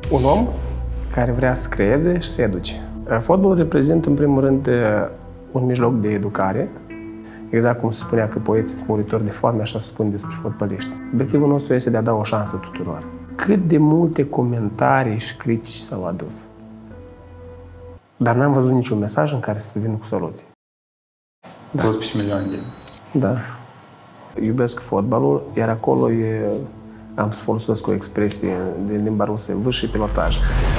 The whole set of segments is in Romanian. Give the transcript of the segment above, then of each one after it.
Un om care vrea să creeze și să educe. Fotbalul reprezintă, în primul rând, un mijloc de educare. Exact cum se spunea că poeții sunt muritori de foame, așa se spune despre fotbaliști. Obiectivul nostru este de a da o șansă tuturor. Cât de multe comentarii și critici s-au adus. Dar n-am văzut niciun mesaj în care să vină cu soluții. 12 milioane de... Da. Iubesc fotbalul, iar acolo am să folosesc o expresie din limba rusă, vârf și pilotaj.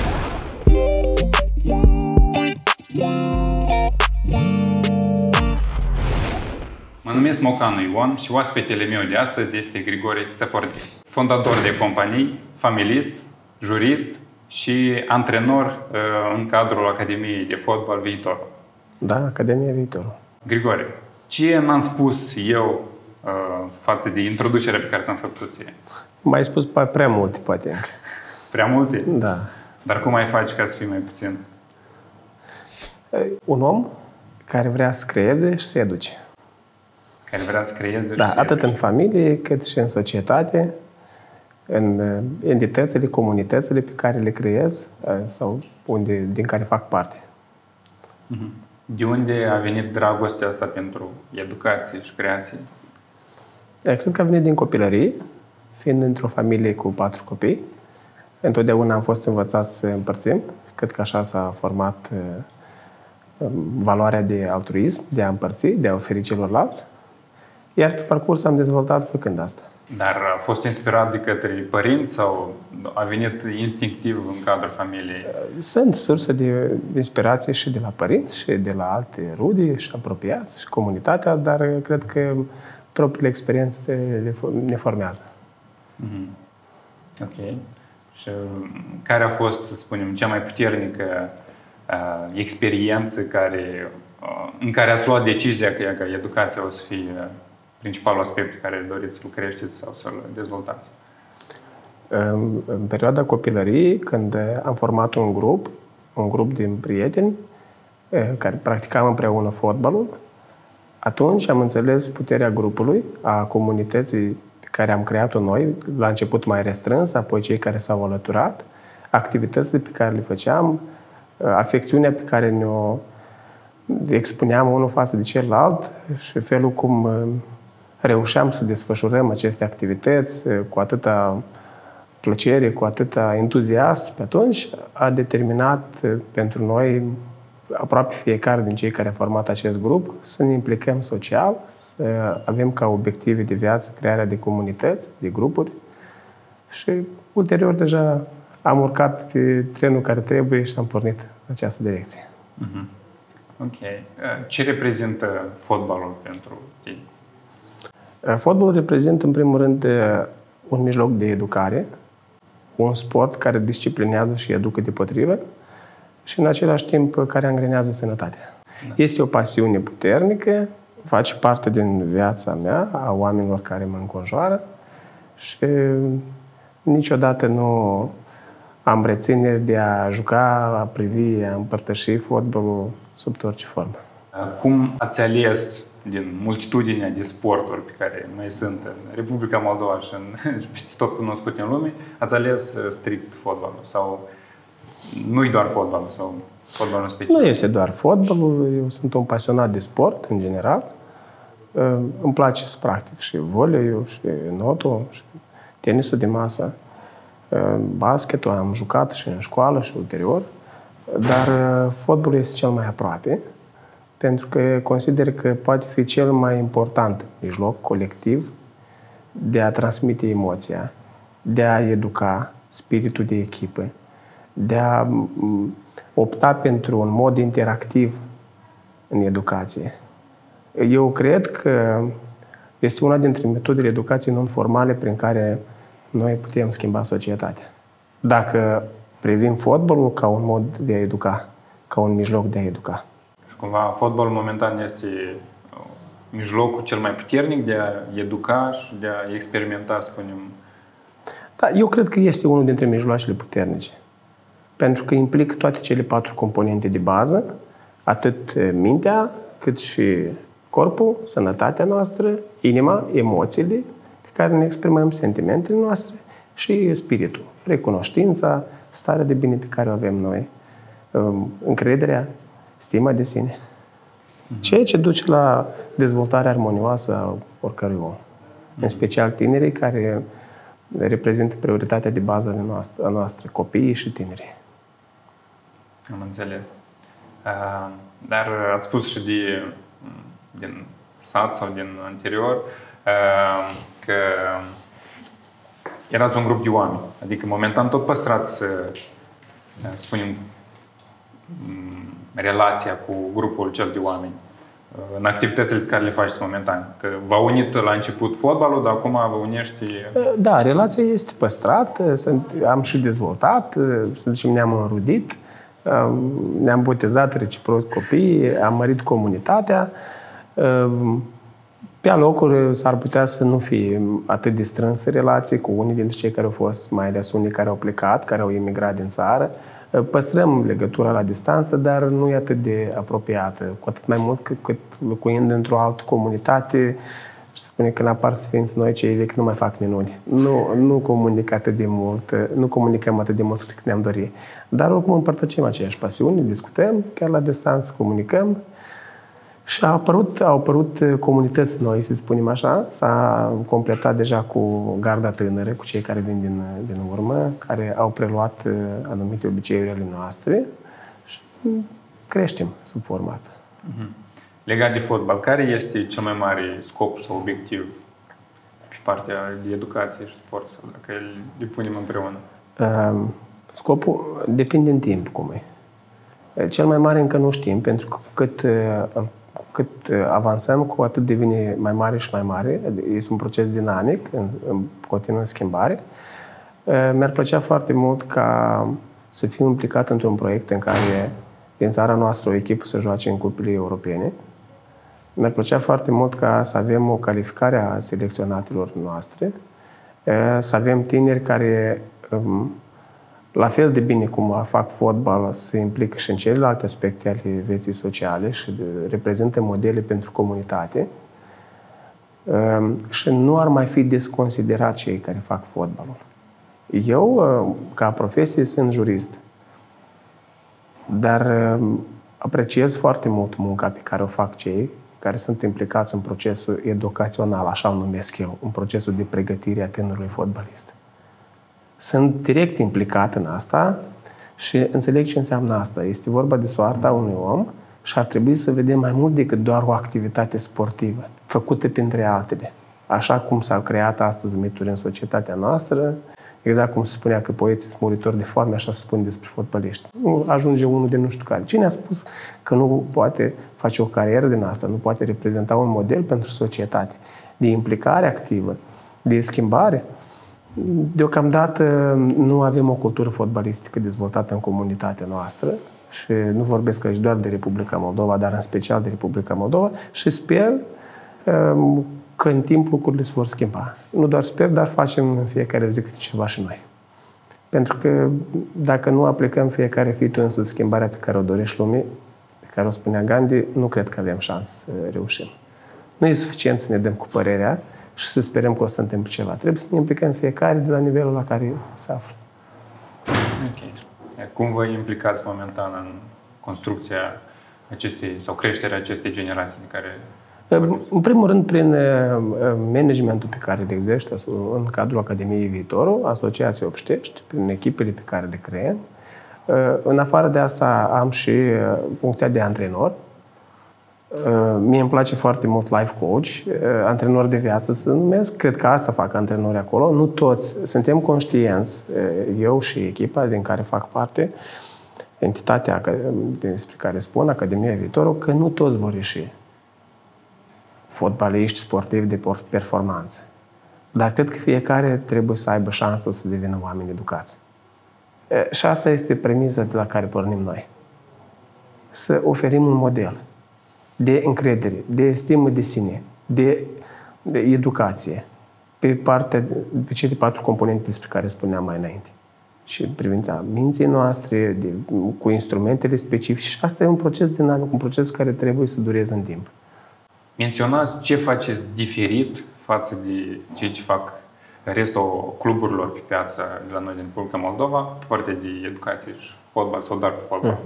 Mă numesc Mocanu Ion și oaspetele meu de astăzi este Grigore Țăpordi, fondator de companii, familist, jurist și antrenor în cadrul Academiei de Fotbal Viitor. Da, Academia Viitor. Grigore, ce n-am spus eu față de introducerea pe care ți-am făcut-o ție? M-ai spus prea multe, poate. Prea multe? Da. Dar cum ai face ca să fii mai puțin? Un om care vrea să creeze și să educe. Care vrea să creeze da, și să atât educe. în familie, cât și în societate, în entitățile, comunitățile pe care le creez sau din care fac parte. De unde a venit dragostea asta pentru educație și creație? Cred că a venit din copilărie, fiind într-o familie cu 4 copii. Întotdeauna am fost învățat să împărțim. Cred că așa s-a format valoarea de altruism, de a împărți, de a oferi celorlalți. Iar pe parcurs am dezvoltat făcând asta. Dar a fost inspirat de către părinți sau a venit instinctiv în cadrul familiei? Sunt surse de inspirație și de la părinți și de la alte rude și apropiați și comunitatea, dar cred că propriile experiențe ne formează. Ok. Și care a fost, să spunem, cea mai puternică experiență în care ați luat decizia că educația o să fie principalul aspect pe care doriți să-l creșteți sau să-l dezvoltați? În perioada copilăriei, când am format un grup din prieteni care practicam împreună fotbalul, atunci am înțeles puterea grupului, a comunității pe care am creat-o noi, la început mai restrâns, apoi cei care s-au alăturat, activitățile pe care le făceam, afecțiunea pe care ne-o expuneam unul față de celălalt și felul cum reușeam să desfășurăm aceste activități cu atâta plăcere, cu atâta entuziasm pe atunci, a determinat pentru noi, aproape fiecare din cei care au format acest grup, să ne implicăm social, să avem ca obiective de viață crearea de comunități, de grupuri și ulterior deja am urcat pe trenul care trebuie și am pornit în această direcție. Ok. Ce reprezintă fotbalul pentru tine? Fotbalul reprezintă, în primul rând, un mijloc de educare, un sport care disciplinează și educă deopotrivă și, în același timp, care angrenează sănătatea. Da. Este o pasiune puternică, face parte din viața mea, a oamenilor care mă înconjoară și niciodată nu am reținere de a juca, a privi, a împărtăși fotbalul sub orice formă. Cum ați ales din multitudinea de sporturi pe care mai sunt în Republica Moldova și peste tot cunoscute în lume, ați ales strict fotbalul? Sau nu-i doar fotbalul sau fotbalul specific? Nu este doar fotbalul, eu sunt un pasionat de sport în general. Îmi place să practic și voleiul, și notul, și tenisul de masă. Basketul am jucat și în școală și ulterior, dar fotbalul este cel mai aproape, pentru că consider că poate fi cel mai important mijloc colectiv de a transmite emoția, de a educa spiritul de echipă, de a opta pentru un mod interactiv în educație. Eu cred că este una dintre metodele educației non-formale prin care noi putem schimba societatea. Dacă privim fotbalul ca un mod de a educa, ca un mijloc de a educa. Și cumva fotbalul momentan este mijlocul cel mai puternic de a educa și de a experimenta, spunem. Da, eu cred că este unul dintre mijloacele puternice. Pentru că implică toate cele 4 componente de bază, atât mintea, cât și corpul, sănătatea noastră, inima, emoțiile, care ne exprimăm sentimentele noastre și spiritul, recunoștința, starea de bine pe care o avem noi, încrederea, stima de sine. Ceea ce duce la dezvoltarea armonioasă a oricărui om. În special tinerii care reprezintă prioritatea de bază a noastră, copiii și tinerii. Am înțeles. Dar ați spus și din sat sau din anterior că erați un grup de oameni. Adică momentan tot păstrați, să spunem, relația cu grupul cel de oameni în activitățile pe care le faceți momentan. Că v-a unit la început fotbalul, dar acum vă unește... Da, relația este păstrată, am și dezvoltat, să zicem, ne-am înrudit, ne-am botezat reciproc copiii, am mărit comunitatea. Pe alocuri s-ar putea să nu fie atât de strânsă relații cu unii dintre cei care au fost, mai ales unii care au plecat, care au emigrat din țară. Păstrăm legătura la distanță, dar nu e atât de apropiată, cu atât mai mult cât locuind într-o altă comunitate, și se spune că în apar sfinți noi cei vechi nu mai fac minuni. Nu comunică atât de mult, nu comunicăm atât de mult cât ne-am dorit. Dar oricum împărtăcim aceeași pasiune, discutăm, chiar la distanță comunicăm. Și au apărut comunități noi, să spunem așa. S-a completat deja cu garda tânără, cu cei care vin din urmă, care au preluat anumite obiceiuri ale noastre și creștem sub forma asta. Legat de fotbal, care este cel mai mare scop sau obiectiv pe partea de educație și sport, sau dacă le punem împreună? Scopul depinde în timp, cum e. Cel mai mare încă nu știm, pentru că cât avansăm, cu atât devine mai mare și mai mare. Este un proces dinamic, în continuă schimbare. Mi-ar plăcea foarte mult ca să fiu implicat într-un proiect în care din țara noastră o echipă să joace în cupele europene. Mi-ar plăcea foarte mult ca să avem o calificare a selecționatelor noastre, să avem tineri care, la fel de bine cum fac fotbal, se implică și în celelalte aspecte ale vieții sociale și reprezintă modele pentru comunitate. Și nu ar mai fi desconsiderat cei care fac fotbalul. Eu, ca profesie, sunt jurist, dar apreciez foarte mult munca pe care o fac cei care sunt implicați în procesul educațional, așa o numesc eu, în procesul de pregătire a tânărului fotbalist. Sunt direct implicat în asta și înțeleg ce înseamnă asta. Este vorba de soarta unui om și ar trebui să vedem mai mult decât doar o activitate sportivă, făcută printre altele. Așa cum s-au creat astăzi mituri în societatea noastră, exact cum se spunea că poeții sunt muritori de foame, așa se spune despre fotbaliști. Nu ajunge unul de nu știu care. Cine a spus că nu poate face o carieră din asta, nu poate reprezenta un model pentru societate de implicare activă, de schimbare? Deocamdată nu avem o cultură fotbalistică dezvoltată în comunitatea noastră și nu vorbesc aici doar de Republica Moldova, dar în special de Republica Moldova și sper că în timp lucrurile se vor schimba. Nu doar sper, dar facem în fiecare zi câte ceva și noi. Pentru că dacă nu aplicăm fiecare fi tu însuți schimbarea pe care o dorești lumii, pe care o spunea Gandhi, nu cred că avem șansă să reușim. Nu e suficient să ne dăm cu părerea și să sperăm că o să se întâmple ceva. Trebuie să ne implicăm fiecare de la nivelul la care se află. Ok. Cum vă implicați momentan în construcția acestei sau creșterea acestei generații de care... În primul rând, prin managementul pe care îl exercită în cadrul Academiei Viitorul, Asociației Obștești, prin echipele pe care le creăm. În afară de asta am și funcția de antrenor. Mie îmi place foarte mult life coach, antrenor de viață se numesc. Cred că asta fac antrenori acolo. Nu toți suntem conștienți, eu și echipa din care fac parte, entitatea despre care spun, Academia Viitorul, că nu toți vor ieși fotbaliști, sportivi de performanță. Dar cred că fiecare trebuie să aibă șansa să devină oameni educați. Și asta este premisa de la care pornim noi. Să oferim un model de încredere, de stimă de sine, de educație, pe cele 4 componente despre care spuneam mai înainte. Și în privința minții noastre, cu instrumentele specifice. Și asta e un proces dinamic, un proces care trebuie să dureze în timp. Menționați ce faceți diferit față de ceea ce fac restul cluburilor pe piață de la noi din Republica Moldova, pe partea de educație și fotbal sau doar pe fotbal?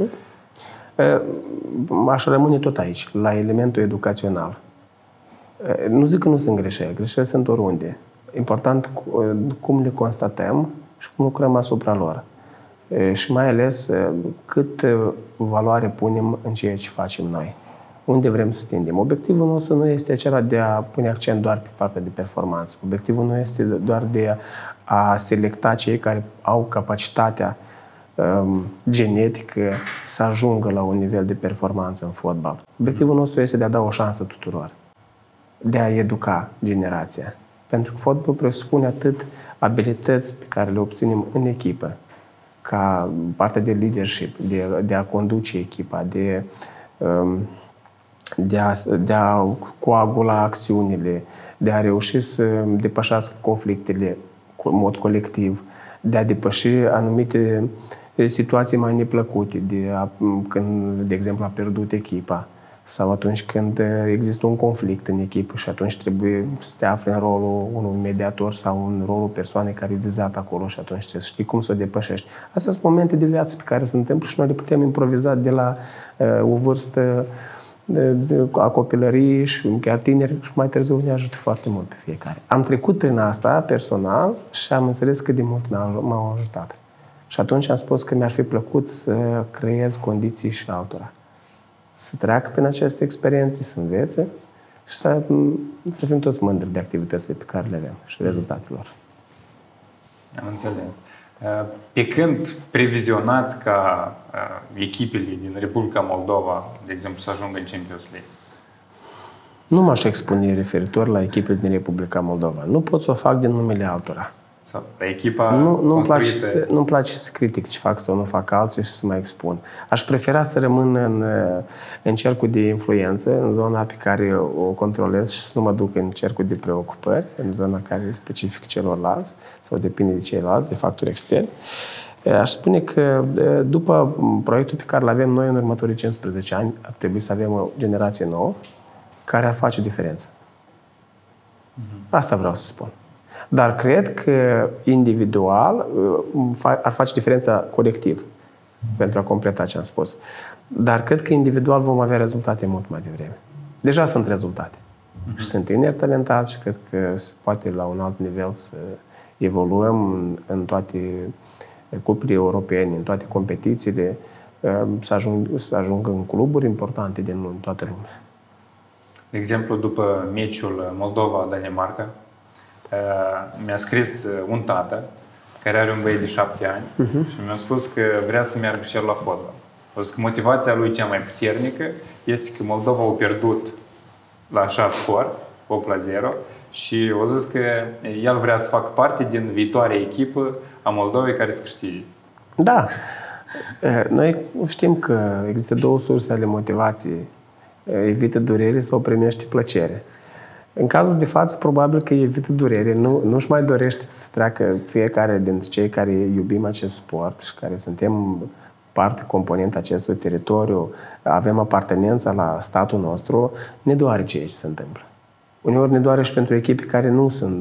Aș rămâne tot aici, la elementul educațional. Nu zic că nu sunt greșeli, greșeli sunt oriunde. Important cum le constatăm și cum lucrăm asupra lor. Și mai ales cât valoare punem în ceea ce facem noi. Unde vrem să tindem. Obiectivul nostru nu este acela de a pune accent doar pe partea de performanță. Obiectivul nu este doar de a selecta cei care au capacitatea genetică să ajungă la un nivel de performanță în fotbal. Obiectivul nostru este de a da o șansă tuturor, de a educa generația. Pentru că fotbalul presupune atât abilități pe care le obținem în echipă, ca parte de leadership, de a conduce echipa, de a coagula acțiunile, de a reuși să depășească conflictele în mod colectiv, de a depăși anumite situații mai neplăcute, când, de exemplu, a pierdut echipa sau atunci când există un conflict în echipă și atunci trebuie să te afli în rolul unui mediator sau în rolul persoanei care e vizat acolo și atunci trebuie să știi cum să o depășești. Astea sunt momente de viață pe care se întâmplă și noi le putem improviza de la o vârstă a copilăriei și chiar tineri și mai târziu ne ajută foarte mult pe fiecare. Am trecut prin asta personal și am înțeles cât de mult m-au ajutat. Și atunci am spus că mi-ar fi plăcut să creez condiții și altora. Să treacă prin aceste experiențe, să învețe și să fim toți mândri de activitățile pe care le avem și rezultatelor. Am înțeles. Pe când previzionați ca echipele din Republica Moldova, de exemplu, să ajungă în Champions League? Nu m-aș expune referitor la echipele din Republica Moldova. Nu pot să o fac din numele altora. Sau echipa Nu-mi place să critic ce fac sau nu fac alții și să mă expun. Aș prefera să rămân în cercul de influență, în zona pe care o controlez și să nu mă duc în cercul de preocupări, în zona care e specific celorlalți sau depinde de ceilalți, de factori externi. Aș spune că după proiectul pe care îl avem noi în următorii 15 ani, ar trebui să avem o generație nouă care ar face diferență. Asta vreau să spun. Dar cred că individual ar face diferența colectiv, pentru a completa ce am spus. Dar cred că individual vom avea rezultate mult mai devreme. Deja sunt rezultate. Și sunt tineri talentați și cred că poate la un alt nivel să evoluăm în toate cupele europene, în toate competițiile, să ajungă în cluburi importante din toată lumea. De exemplu, după meciul Moldova-Danemarca, mi-a scris un tată care are un băiat de 7 ani și mi-a spus că vrea să meargă și el la fotbal. A zis că motivația lui cea mai puternică este că Moldova a pierdut la așa scor, 8-0, și a zis că el vrea să facă parte din viitoarea echipă a Moldovei care să câștige. Da. Noi știm că există două surse ale motivației. Evită durere sau primește plăcere. În cazul de față, probabil că evită durere, nu-și mai dorește să treacă fiecare dintre cei care iubim acest sport și care suntem parte componentă acestui teritoriu, avem apartenența la statul nostru, ne doare ceea ce se întâmplă. Uneori ne doare și pentru echipe care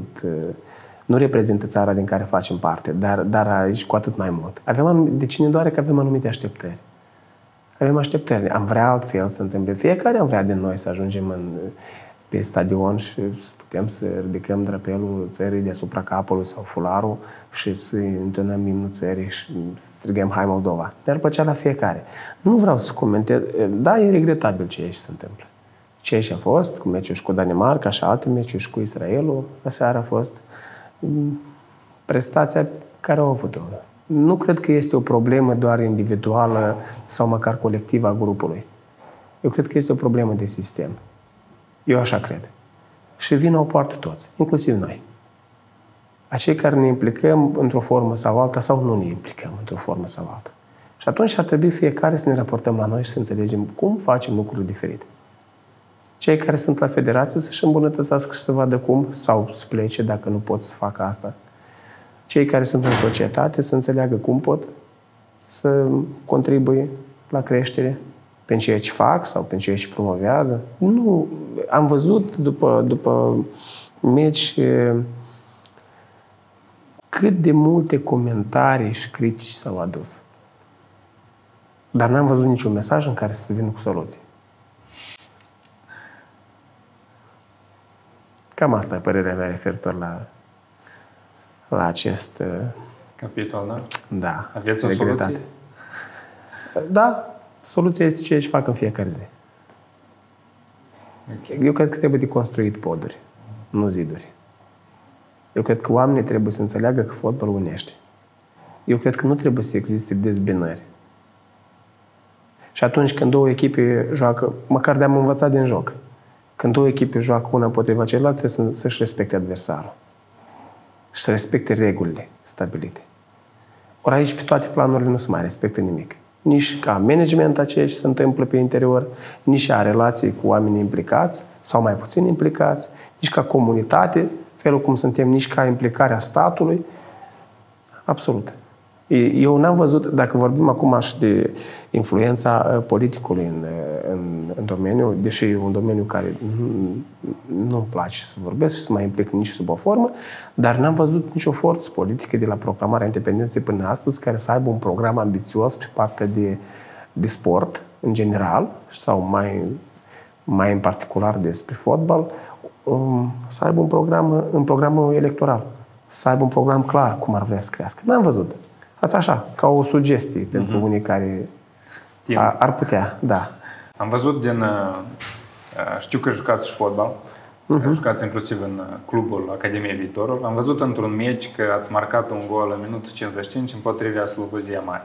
nu reprezintă țara din care facem parte, dar aici cu atât mai mult. Deci ne doare că avem anumite așteptări. Avem așteptări. Am vrea altfel să se întâmple. Fiecare am vrea din noi să ajungem pe stadion și să putem să ridicăm drapelul țării deasupra capului sau fularul și să întonăm imnul țării și să strigăm Hai Moldova. Dar plăcea la fiecare. Nu vreau să comentez. Da, e regretabil ceea ce se întâmplă. Ceea ce a fost, cu meciul și cu Danemarca și alte meciuri și cu Israelul, aseară a fost prestația care au avut-o. Nu cred că este o problemă doar individuală sau măcar colectivă a grupului. Eu cred că este o problemă de sistem. Eu așa cred. Și vina o poartă toți, inclusiv noi. Acei care ne implicăm într-o formă sau alta sau nu ne implicăm într-o formă sau alta. Și atunci ar trebui fiecare să ne raportăm la noi și să înțelegem cum facem lucruri diferite. Cei care sunt la federație să-și îmbunătățească și să vadă cum, sau să plece dacă nu pot să facă asta. Cei care sunt în societate să înțeleagă cum pot să contribuie la creștere prin ceea ce fac sau prin ceea ce promovează. Nu, am văzut după meci cât de multe comentarii și critici s-au adus. Dar n-am văzut niciun mesaj în care să vină cu soluții. Cam asta e părerea mea referitor la acest... capitol, da? Da. Aveți o soluție? Da. Soluția este ce își fac în fiecare zi. Okay. Eu cred că trebuie de construit poduri, nu ziduri. Eu cred că oamenii trebuie să înțeleagă că fotbalul unește. Eu cred că nu trebuie să existe dezbinări. Și atunci când două echipe joacă, măcar de-am învățat din joc, când două echipe joacă una împotriva celălalt, trebuie să-și respecte adversarul. Și să respecte regulile stabilite. Ori aici, pe toate planurile, nu se mai respectă nimic. Nici ca management a ceea ce se întâmplă pe interior, nici a relații cu oamenii implicați sau mai puțin implicați, nici ca comunitate, felul cum suntem, nici ca implicarea statului. Absolut. Eu n-am văzut, dacă vorbim acum și de influența politicului în domeniu, deși e un domeniu care nu-mi place să vorbesc și să mă implic nici sub o formă, dar n-am văzut nicio forță politică de la proclamarea independenței până astăzi care să aibă un program ambițios pe partea de sport în general sau mai în particular despre fotbal, să aibă un program electoral, să aibă un program clar cum ar vrea să crească. N-am văzut. Asta așa, ca o sugestie pentru unii care ar putea, da. Am văzut știu că jucați și fotbal, jucați inclusiv în clubul Academiei Viitorul. Am văzut într-un meci că ați marcat un gol în minutul 55 împotriva Slobozia Mare.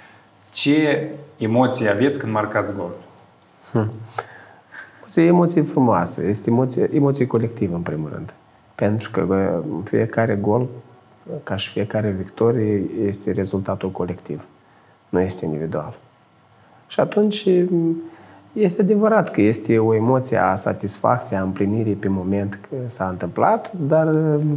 Ce emoții aveți când marcați golul? Emoții frumoase, este emoție colectivă în primul rând. Pentru că fiecare gol, ca și fiecare victorie, este rezultatul colectiv, nu este individual. Și atunci este adevărat că este o emoție a satisfacției, a împlinirii pe moment că s-a întâmplat, dar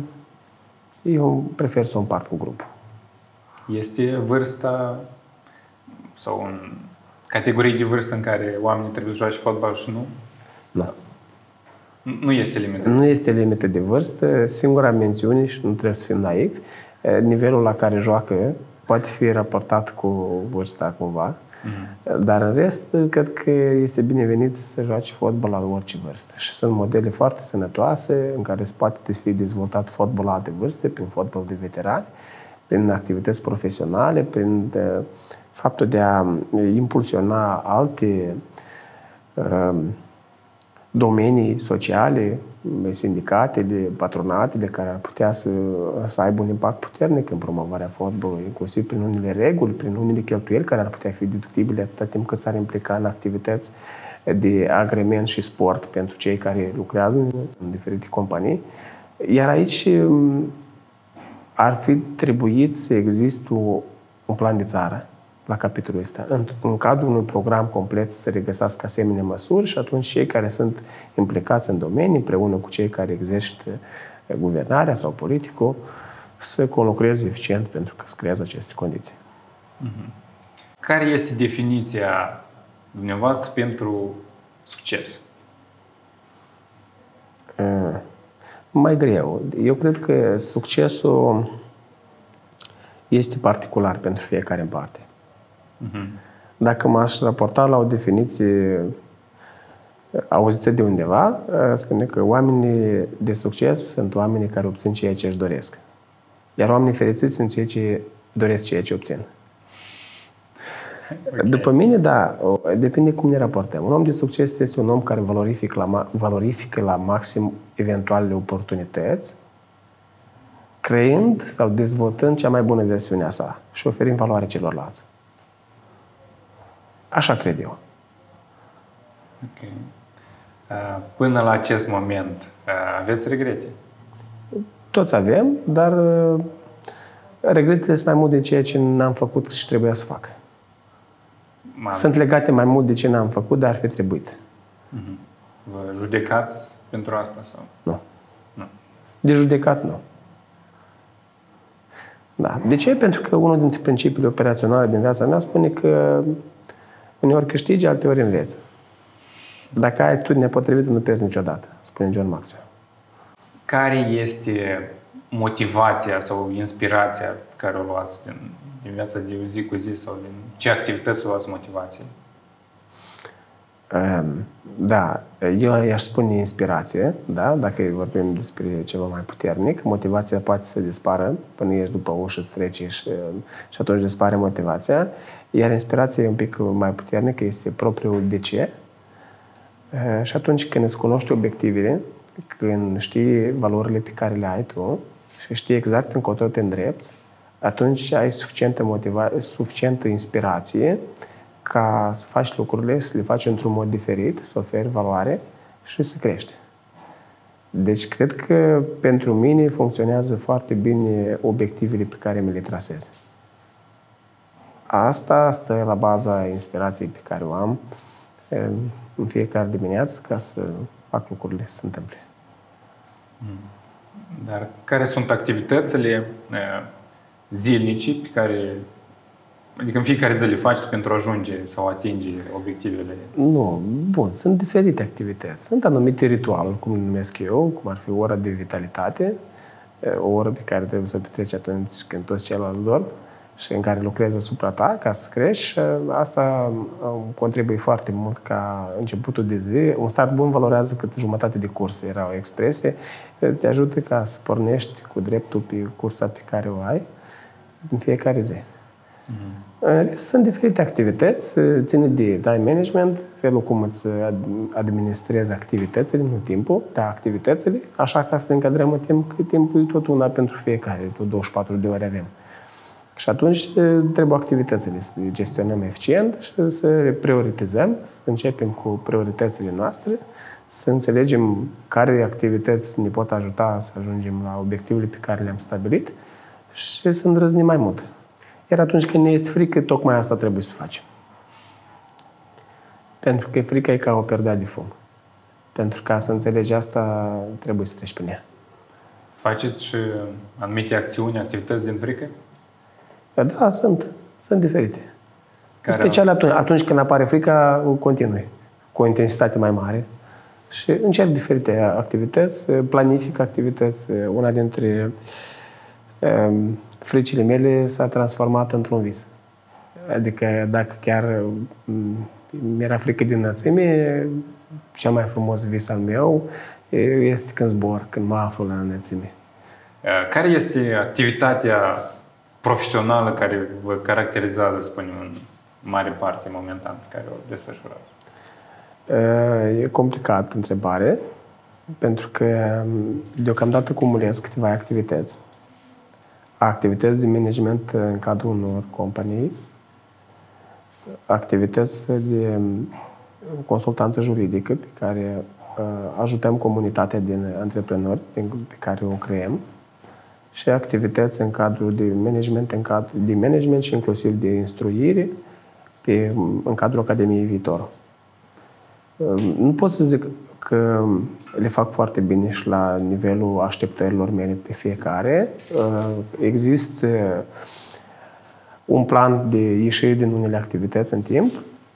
eu prefer să o împart cu grupul. Este vârsta sau în categorii de vârstă în care oamenii trebuie să joace fotbal și nu? Nu. Nu este limită. Nu este limită de vârstă. Singura mențiune, și nu trebuie să fim naivi, nivelul la care joacă poate fi raportat cu vârsta cumva, dar în rest, cred că este binevenit să joace fotbal la orice vârstă. Și sunt modele foarte sănătoase în care se poate fi dezvoltat fotbal la alte vârste, prin fotbal de veterani, prin activități profesionale, prin faptul de a impulsiona alte domenii sociale, sindicatele, patronatele care ar putea să aibă un impact puternic în promovarea fotbalului, inclusiv prin unele reguli, prin unele cheltuieli care ar putea fi deductibile atâta timp cât s-ar implica în activități de agrement și sport pentru cei care lucrează în diferite companii. Iar aici ar fi trebuit să existe un plan de țară la capitolul ăsta. În cadrul unui program complet să se regăsească asemenea măsuri și atunci cei care sunt implicați în domenii, împreună cu cei care exercită guvernarea sau politicul, să conlucreze eficient pentru că se creează aceste condiții. Care este definiția dumneavoastră pentru succes? Mai greu. Eu cred că succesul este particular pentru fiecare în parte. Dacă m-aș raporta la o definiție auzită de undeva, spune că oamenii de succes sunt oamenii care obțin ceea ce își doresc. Iar oamenii fericiți sunt cei ce doresc ceea ce obțin. Okay. După mine, da, depinde cum ne raportăm. Un om de succes este un om care valorifică la maxim eventualele oportunități, creând sau dezvoltând cea mai bună versiune a sa și oferind valoare celorlalți. Așa cred eu. Ok. Până la acest moment, aveți regrete? Toți avem, dar regretele sunt mai mult de ceea ce n-am făcut și trebuia să fac. Sunt legate mai mult de ce n-am făcut, dar ar fi trebuit. Vă judecați pentru asta? Sau? Nu. De judecat, nu. Da. De ce? Pentru că unul dintre principiile operaționale din viața mea spune că uneori câștigi, alteori înveți. Dacă ai atitudinea potrivită, nu pierzi niciodată, spune John Maxwell. Care este motivația sau inspirația pe care o luați din viața de zi cu zi sau din ce activități o luați motivație? Da, eu i-aș spune inspirație, da? Dacă vorbim despre ceva mai puternic, motivația poate să dispară până ești după ușă, îți treci și atunci dispare motivația, iar inspirația e un pic mai puternică, este propriul de ce. Și atunci când îți cunoști obiectivele, când știi valorile pe care le ai tu și știi exact încotro te îndrepți, atunci ai suficientă inspirație ca să faci lucrurile, să le faci într-un mod diferit, să oferi valoare și să crești. Deci, cred că pentru mine funcționează foarte bine obiectivele pe care mi le trasez. Asta stă la baza inspirației pe care o am în fiecare dimineață ca să fac lucrurile să se întâmple. Dar care sunt activitățile zilnice pe care, adică în fiecare zi le faci pentru a ajunge sau atinge obiectivele? Nu, bun, sunt diferite activități. Sunt anumite ritualuri, cum le numesc eu, cum ar fi ora de vitalitate, o oră pe care trebuie să o petreci atunci când toți ceilalți dorm și în care lucrezi asupra ta ca să crești. Asta contribuie foarte mult ca începutul de zi. Un start bun valorează cât jumătate de curs, era o expresie. Te ajută ca să pornești cu dreptul pe cursa pe care o ai în fiecare zi. Sunt diferite activități, ține de time management, felul cum îți administrezi activitățile, nu timpul, dar activitățile, așa ca să ne încadrăm în timp, că timpul e tot una pentru fiecare, tot 24 de ore avem. Și atunci trebuie activitățile să le gestionăm eficient și să le prioritizăm, să începem cu prioritățile noastre, să înțelegem care activități ne pot ajuta să ajungem la obiectivele pe care le-am stabilit și să îndrăznim mai mult. Iar atunci când ne este frică, tocmai asta trebuie să facem. Pentru că frica e ca o perdea de fum. Pentru ca să înțelegi asta, trebuie să treci prin ea. Faceți și anumite acțiuni, activități din frică? Da, sunt diferite. În special atunci când apare frica, o continui cu o intensitate mai mare. Și încerc diferite activități, planific activități. Una dintre fricile mele s-a transformat într-un vis. Adică dacă chiar mi-era frică din înălțime, cel mai frumos vis al meu este când zbor, când mă aflu la înălțime. Care este activitatea profesională care vă caracterizează, să spunem, în mare parte momentan pe care o desfășurați? E complicat întrebare, pentru că deocamdată cumulez câteva activități. Activități de management în cadrul unor companii, activități de consultanță juridică pe care ajutăm comunitatea din antreprenori pe care o creăm și activități în cadrul de management și inclusiv de instruire în cadrul Academiei Viitor. Nu pot să zic că le fac foarte bine și la nivelul așteptărilor mele pe fiecare. Există un plan de ieșire din unele activități în timp.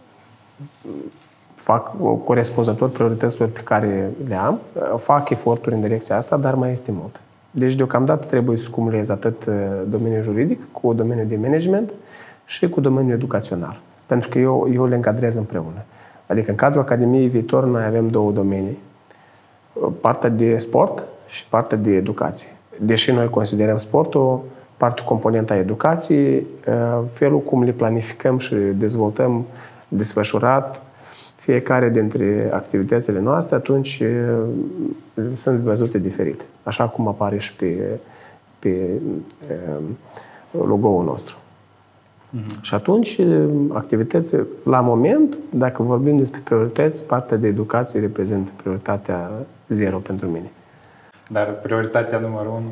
Fac corespunzător priorităților pe care le am. Fac eforturi în direcția asta, dar mai este mult. Deci, deocamdată, trebuie să cumulez atât domeniul juridic, cu domeniul de management și cu domeniul educațional. Pentru că eu le încadrez împreună. Adică, în cadrul Academiei Viitor, noi avem două domenii. Partea de sport și partea de educație. Deși noi considerăm sportul partea componenta educației, felul cum le planificăm și dezvoltăm desfășurat fiecare dintre activitățile noastre, atunci sunt văzute diferit, așa cum apare și pe logo-ul nostru. Și atunci, activități, la moment, dacă vorbim despre priorități, partea de educație reprezintă prioritatea 0 pentru mine. Dar prioritatea numărul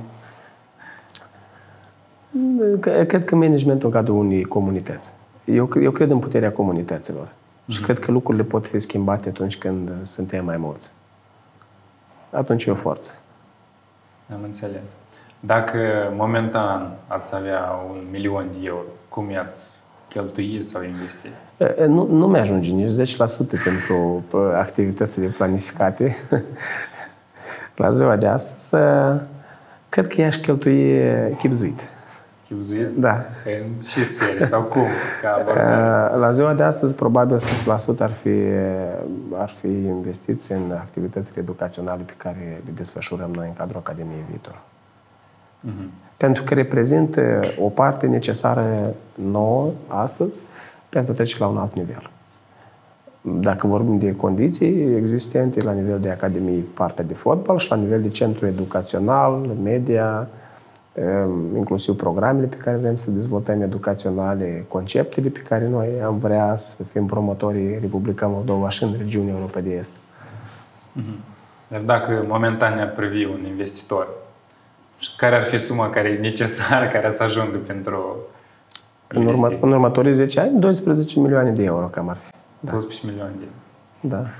1? Cred că managementul în cadrul unei comunități. Eu cred în puterea comunităților. Și cred că lucrurile pot fi schimbate atunci când suntem mai mulți. Atunci e o forță. Am înțeles. Dacă momentan ați avea 1.000.000 de euro, cum i-ați cheltui sau investi? Nu mi-ajunge nici 10% pentru activitățile planificate. La ziua de astăzi Cred că ea își cheltuie chibzuit. Chibzuit? Da. În ce sfere sau cum? La ziua de astăzi, probabil 100% ar fi investiți în activitățile educaționale pe care le desfășurăm noi în cadrul Academiei Viitor. Pentru că reprezintă o parte necesară nouă astăzi pentru a trece la un alt nivel. Dacă vorbim de condiții existente la nivel de academie, partea de fotbal și la nivel de centru educațional, media, inclusiv programele pe care vrem să dezvoltăm educaționale, conceptele pe care noi am vrea să fim promotorii Republica Moldova și în regiunea Europei de Est. Dar dacă momentan ne-ar privi un investitor, care ar fi suma care e necesară, care să ajungă pentru în următorii 10 ani, 12 milioane de euro cam ar fi. Da. 12 milioane de euro. Da.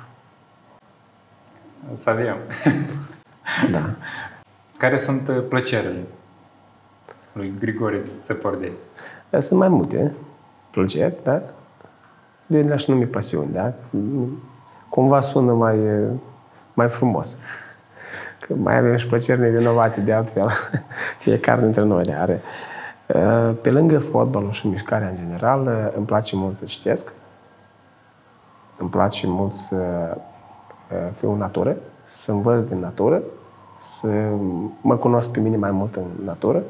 Să avem. Da. Care sunt plăcerile lui Grigore Țăpordei? Sunt mai multe plăceri, dar eu le-aș numi pasiuni, da? Cumva sună mai frumos. Că mai avem și plăceri nevinovate de altfel. Fiecare dintre noi le are. Pe lângă fotbalul și mișcarea în general, îmi place mult să citesc. Îmi place mult să fiu în natură, să învăț din natură, să mă cunosc pe mine mai mult în natură.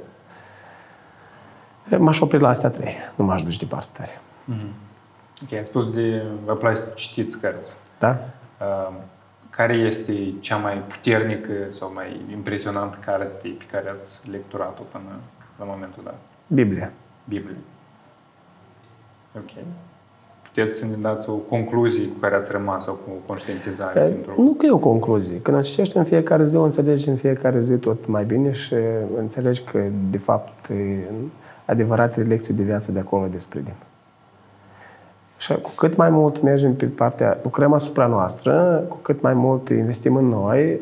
M-aș opri la astea 3, nu m-aș duce departe tare. Ok, ați spus de vă place să citiți cărți. Da? Care este cea mai puternică sau mai impresionantă carte pe care ați lecturat-o până la momentul dat? Biblia. Biblia. Ok. Puteți să ne dați o concluzie cu care ați rămas sau cu o conștientizare? Nu că e o concluzie. Când citești în fiecare zi, o înțelegi în fiecare zi tot mai bine și înțelegi că, de fapt, adevăratele lecții de viață de acolo desprindem. Și cu cât mai mult mergem pe partea, lucrăm asupra noastră, cu cât mai mult investim în noi,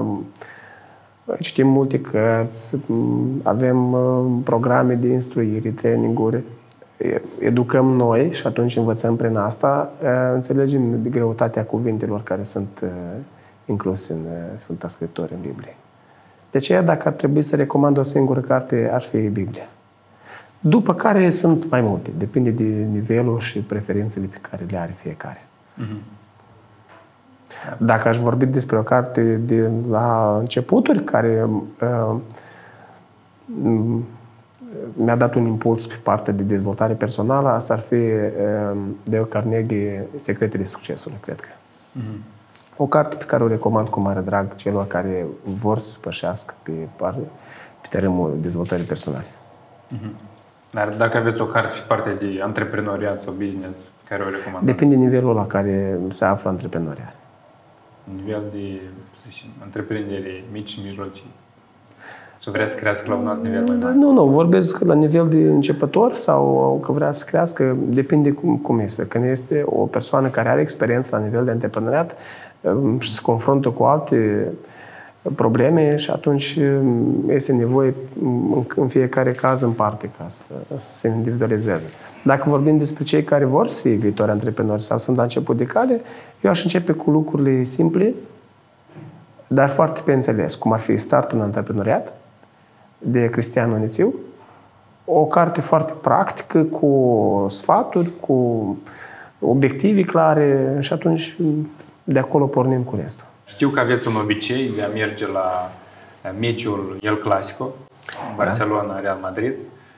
citim multe cărți, avem programe de instruire, traininguri, educăm noi și atunci învățăm prin asta, înțelegem greutatea cuvintelor care sunt incluse în Sfânta Scriptură, în Biblie. De aceea, dacă ar trebui să recomand o singură carte, ar fi Biblia. După care sunt mai multe, depinde de nivelul și preferințele pe care le are fiecare. Dacă aș vorbi despre o carte de la începuturi care mi-a dat un impuls pe partea de dezvoltare personală, asta ar fi Dale Carnegie, Secretele Succesului, cred că. O carte pe care o recomand cu mare drag celor care vor să pășească pe terenul dezvoltării personale. Dar dacă aveți o carte pe partea de antreprenoriat sau business, care o recomandați? Depinde de nivelul la care se află antreprenoriat. Nivel de, să zicem, întreprindere mici și mijlocii. Să vrea să crească la un alt nivel mai mare? Nu, vorbesc la nivel de începător sau că vrea să crească, depinde cum este. Când este o persoană care are experiență la nivel de antreprenoriat și se confruntă cu alte probleme și atunci este nevoie în fiecare caz în parte ca să se individualizeze. Dacă vorbim despre cei care vor să fie viitori antreprenori sau sunt la început de cale, eu aș începe cu lucrurile simple, dar foarte pe înțeles, cum ar fi Start în antreprenoriat, de Cristian Onițiu, o carte foarte practică, cu sfaturi, cu obiective clare și atunci de acolo pornim cu restul. Știu că aveți un obicei de a merge la meciul El Clasico, Barcelona, Real Madrid.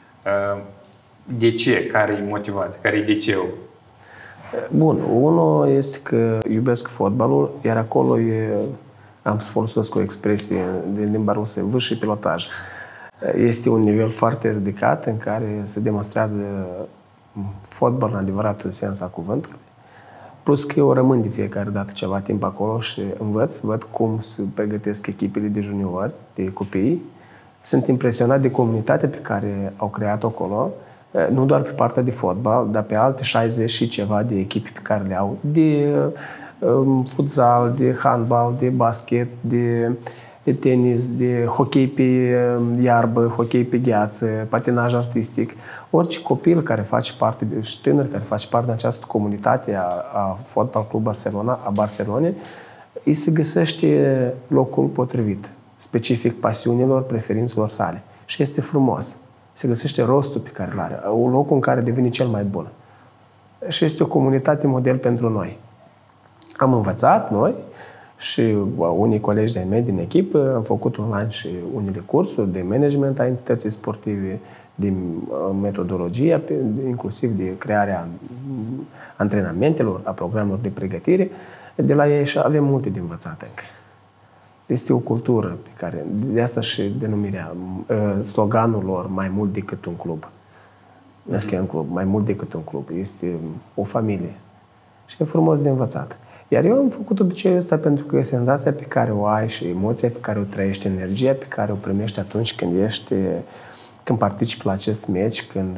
De ce? Care e motivația? Care e DC-ul? Bun, unul este că iubesc fotbalul, iar acolo am să folosesc o expresie din limba rusă, vârf și pilotaj. Este un nivel foarte ridicat în care se demonstrează fotbal în adevăratul sens al cuvântului. Plus că eu rămân de fiecare dată ceva timp acolo și învăț, văd cum se pregătesc echipele de juniori, de copii. Sunt impresionat de comunitatea pe care au creat-o acolo, nu doar pe partea de fotbal, dar pe alte 60 și ceva de echipe pe care le au, de futsal, de handbal, de basket, de tenis, de hockey pe iarbă, hockey pe gheață, patinaj artistic. Orice copil care face parte, și tânăr care face parte din această comunitate a Fotbal Club Barcelona, a Barcelonei, îi se găsește locul potrivit. specific pasiunilor, preferințelor sale. Și este frumos. Se găsește rostul pe care îl are, locul în care devine cel mai bun. Și este o comunitate model pentru noi. Am învățat noi și unii colegi de-ai mei din echipă, am făcut online și unele cursuri de management a entității sportive, din metodologia, inclusiv de crearea antrenamentelor, a programelor de pregătire. De la ei și avem multe de învățat încă. Este o cultură pe care, de asta și denumirea, sloganul lor, mai mult decât un club. Un club, mai mult decât un club. Este o familie. Și e frumos de învățat. Iar eu am făcut obiceiul ăsta pentru că senzația pe care o ai și emoția pe care o trăiești, energia pe care o primești atunci când participi la acest meci, când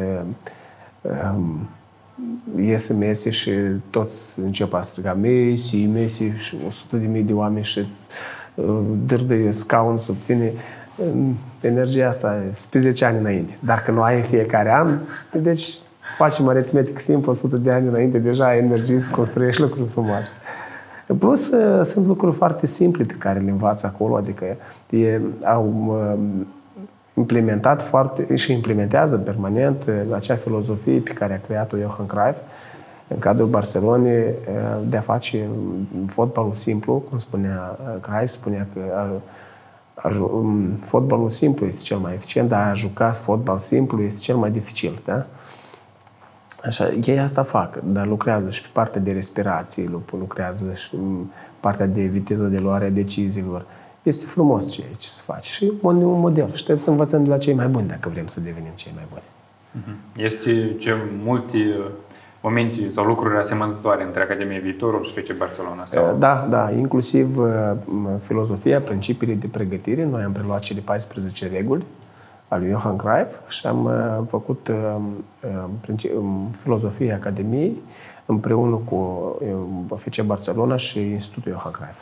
iese Messi și toți încep a striga Messi, Messi și 100.000 de oameni și îți dârdăie scaun sub tine, energia asta pe 10 ani înainte. Dar când nu ai în fiecare an, deci facem aritmetic simplu, 100 de ani înainte, deja ai energie să construiești lucruri frumoase. În plus, sunt lucruri foarte simple pe care le învață acolo, adică au implementat și implementează permanent acea filozofie pe care a creat-o Johan Cruyff în cadrul Barcelonei de a face fotbalul simplu, cum spunea Cruyff, spunea că fotbalul simplu este cel mai eficient, dar a juca fotbal simplu este cel mai dificil, da? Așa, ei asta fac, dar lucrează și pe partea de respirație, lucrează și pe partea de viteză de luare a deciziilor. Este frumos ce se face și un model. Și trebuie să învățăm de la cei mai buni dacă vrem să devenim cei mai buni. Este multe momente sau lucruri asemănătoare între Academia Viitorul și FC Barcelona? Sau? Da, inclusiv filozofia, principiile de pregătire. Noi am preluat cele 14 reguli al lui Johan Cruyff și am făcut filozofia Academiei împreună cu FC Barcelona și Institutul Johan Cruyff.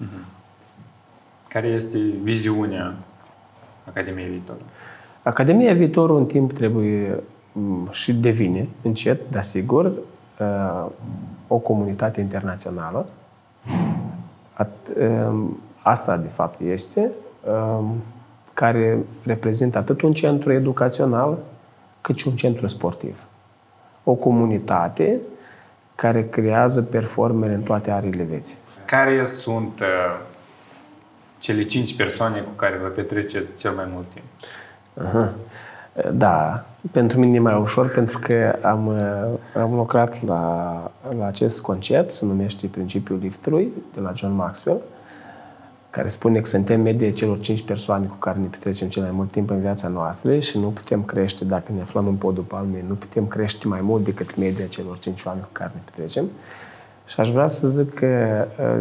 Care este viziunea Academiei Viitorul? Academia Viitorul în timp trebuie și devine încet, dar sigur, o comunitate internațională. Asta, de fapt, este care reprezintă atât un centru educațional, cât și un centru sportiv. O comunitate care creează performere în toate arile vieții. Care sunt cele 5 persoane cu care vă petreceți cel mai mult timp? Da, pentru mine e mai ușor pentru că am lucrat la acest concept, se numește principiul liftului, de la John Maxwell, care spune că suntem media celor 5 persoane cu care ne petrecem cel mai mult timp în viața noastră și nu putem crește, dacă ne aflăm în podul palmei, nu putem crește mai mult decât media celor 5 oameni cu care ne petrecem. Și aș vrea să zic că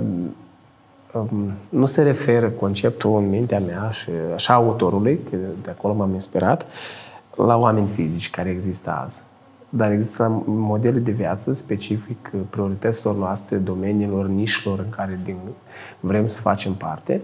nu se referă conceptul în mintea mea și așa autorului, că de acolo m-am inspirat, la oameni fizici care există azi. Dar există modele de viață specific priorităților noastre, domeniilor, nișelor în care vrem să facem parte.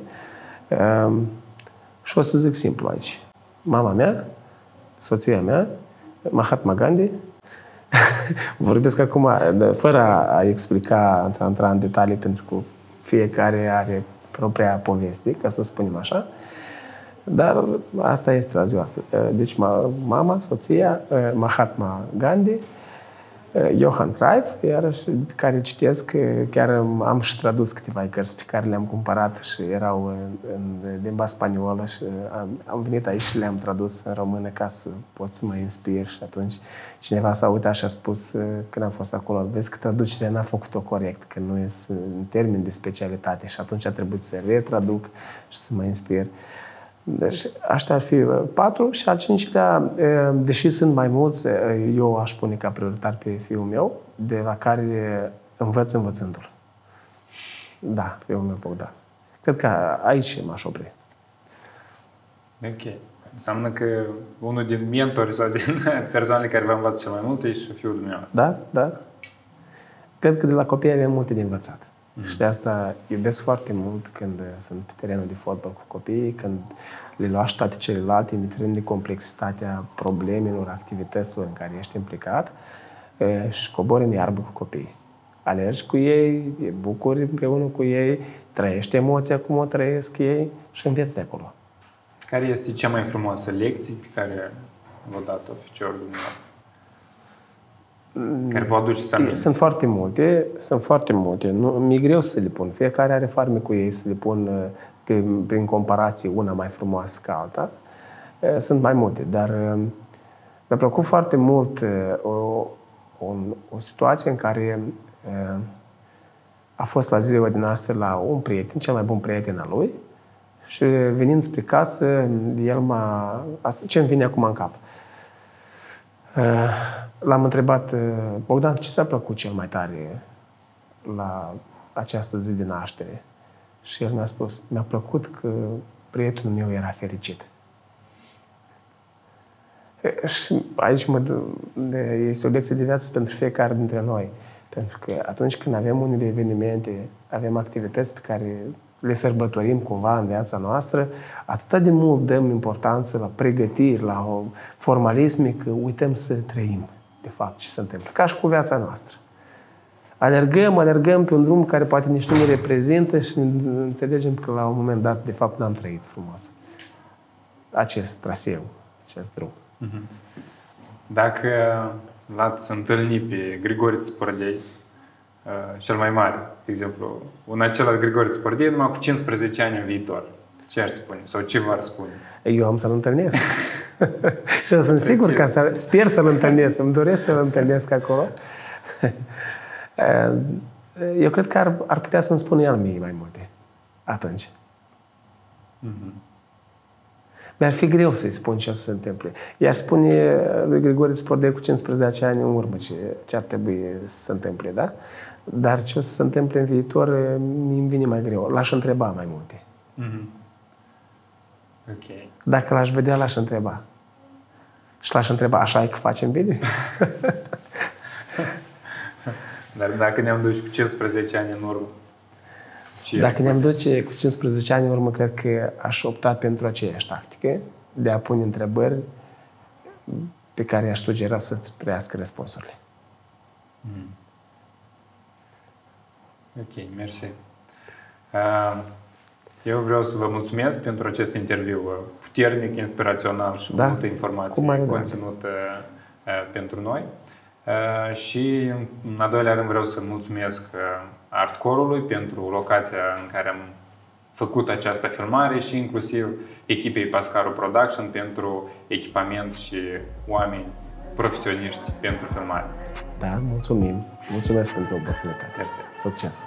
Și o să zic simplu aici. Mama mea, soția mea, Mahatma Gandhi, vorbesc acum fără a explica, a intra în detalii, pentru că fiecare are propria poveste, ca să o spunem așa. Dar asta este razioasă. Deci mama, soția, Mahatma Gandhi, Johan Cruyff, iarăși, pe care citesc, chiar am și tradus câteva cărți pe care le-am cumpărat și erau în limba spaniolă și am venit aici și le-am tradus în română ca să pot să mă inspir. Și atunci cineva s-a uitat și a spus, când am fost acolo, vezi că traducerea n-a făcut-o corect, că nu este în termen de specialitate și atunci a trebuit să retraduc și să mă inspir. Deci, aștia ar fi 4 și al 5-lea, deși sunt mai mulți, eu aș pune ca prioritar pe fiul meu, de la care învăț învățându-l. Da, fiul meu Bogdan. Cred că aici m-aș opri. Ok. Înseamnă că unul din mentori sau din persoanele care vă învață cel mai mult e și fiul dumneavoastră. Da. Cred că de la copii avem multe de învățat. Și de asta iubesc foarte mult când sunt pe terenul de fotbal cu copiii, când le lași toate celelalte, indiferent de complexitatea problemelor, activităților în care ești implicat, și cobori în iarbă cu copiii. Alergi cu ei, te bucuri împreună cu ei, trăiești emoția cum o trăiesc ei și înveți de acolo. Care este cea mai frumoasă lecție pe care v-a dat oficiorul dumneavoastră? Care vă aduceți aminte? Sunt foarte multe. Mi-e greu să le pun. Fiecare are farmecul ei să le pun prin comparație una mai frumoasă ca alta. Sunt mai multe, dar mi-a plăcut foarte mult o situație în care a fost la ziua din astăzi la un prieten, cel mai bun prieten al lui, și venind spre casă, el ce-mi vine acum în cap? L-am întrebat, Bogdan, ce ți-a plăcut cel mai tare la această zi de naștere? Și el mi-a spus, mi-a plăcut că prietenul meu era fericit. Și aici este o lecție de viață pentru fiecare dintre noi. Pentru că atunci când avem unele evenimente, avem activități pe care le sărbătorim cumva în viața noastră, atât de mult dăm importanță la pregătiri, la formalisme, că uităm să trăim, de fapt, ce se întâmplă. Ca și cu viața noastră. Alergăm pe un drum care poate nici nu ne reprezintă și înțelegem că la un moment dat, de fapt, n-am trăit frumos acest traseu, acest drum. Dacă l-ați întâlnit pe Grigore Țipordei, cel mai mare, de exemplu, un acela Grigore Țipordei, numai cu 15 ani în viitor, ce ar spune? Sau ce v-ar spune? Eu am să-l întâlnesc. Eu sunt sigur că sper să-l întâlnesc, îmi doresc să-l întâlnesc acolo. Eu cred că ar putea să-mi spună el mie mai multe atunci. Mi-ar fi greu să-i spun ce o să se întâmple. I-aș spune lui Grigore Țipordei cu 15 ani în urmă ce ar trebui să se întâmple, da? Dar ce o să se întâmple în viitor, mi-mi vine mai greu. L-aș întreba mai multe. Ok. Dacă l-aș vedea, l-aș întreba. Și l-aș întreba, așa e că facem bine? Dar dacă ne-am dus cu 15 ani în urmă? Dacă ne-am duce cu 15 ani în urmă, cred că aș opta pentru aceeași tactică de a pune întrebări pe care i-aș sugera să trăiască răspunsurile. Ok, mersi. Eu vreau să vă mulțumesc pentru acest interviu puternic, inspirațional și cu multă informație conținută pentru noi. Și, în al doilea rând, vreau să mulțumesc Artcore-ului pentru locația în care am făcut această filmare și inclusiv echipei Pascaru Production pentru echipament și oameni profesioniști pentru filmare. Da, mulțumim. Mulțumesc pentru oportunitate. Mersi. Succes!